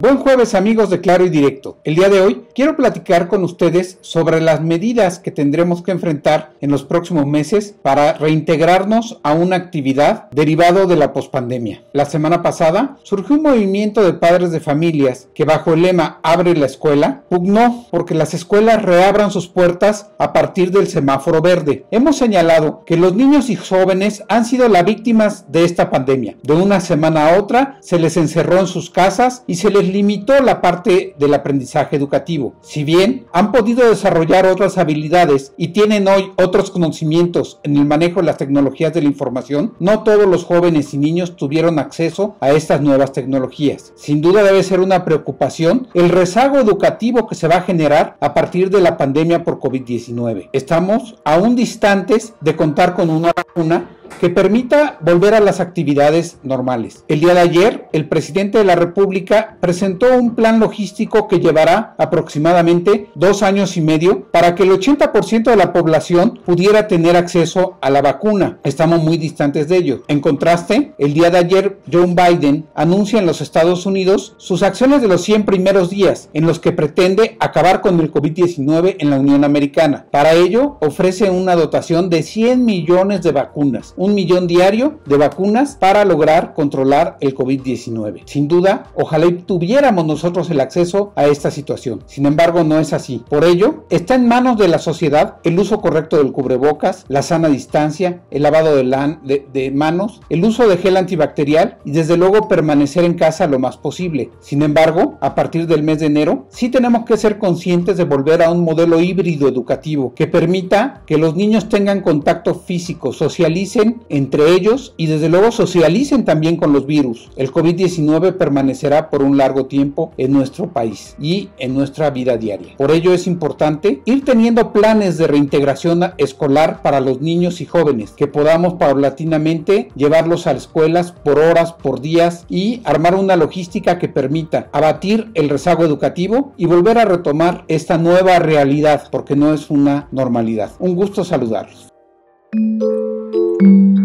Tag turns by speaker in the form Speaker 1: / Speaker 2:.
Speaker 1: Buen jueves, amigos de Claro y Directo. El día de hoy quiero platicar con ustedes sobre las medidas que tendremos que enfrentar en los próximos meses para reintegrarnos a una actividad derivado de la pospandemia. La semana pasada surgió un movimiento de padres de familias que, bajo el lema Abre la escuela, pugnó porque las escuelas reabran sus puertas a partir del semáforo verde. Hemos señalado que los niños y jóvenes han sido las víctimas de esta pandemia. De una semana a otra se les encerró en sus casas y se les limitó la parte del aprendizaje educativo. Si bien han podido desarrollar otras habilidades y tienen hoy otros conocimientos en el manejo de las tecnologías de la información, no todos los jóvenes y niños tuvieron acceso a estas nuevas tecnologías. Sin duda debe ser una preocupación el rezago educativo que se va a generar a partir de la pandemia por COVID-19. Estamos aún distantes de contar con una vacuna que permita volver a las actividades normales. El día de ayer, el presidente de la República presentó un plan logístico que llevará aproximadamente 2 años y medio para que el 80% de la población pudiera tener acceso a la vacuna. Estamos muy distantes de ello. En contraste, el día de ayer, Joe Biden anuncia en los Estados Unidos sus acciones de los 100 primeros días, en los que pretende acabar con el COVID-19 en la Unión Americana. Para ello, ofrece una dotación de 100 millones de vacunas. 1 millón diario de vacunas para lograr controlar el COVID-19. Sin duda, ojalá y tuviéramos nosotros el acceso a esta situación. Sin embargo, no es así. Por ello, está en manos de la sociedad el uso correcto del cubrebocas, la sana distancia, el lavado de manos, el uso de gel antibacterial y desde luego permanecer en casa lo más posible. Sin embargo, a partir del mes de enero, sí tenemos que ser conscientes de volver a un modelo híbrido educativo que permita que los niños tengan contacto físico, socialicen entre ellos y desde luego socialicen también con los virus. El COVID-19 permanecerá por un largo tiempo en nuestro país y en nuestra vida diaria. Por ello es importante ir teniendo planes de reintegración escolar para los niños y jóvenes, que podamos paulatinamente llevarlos a escuelas por horas, por días y armar una logística que permita abatir el rezago educativo y volver a retomar esta nueva realidad, porque no es una normalidad. Un gusto saludarlos.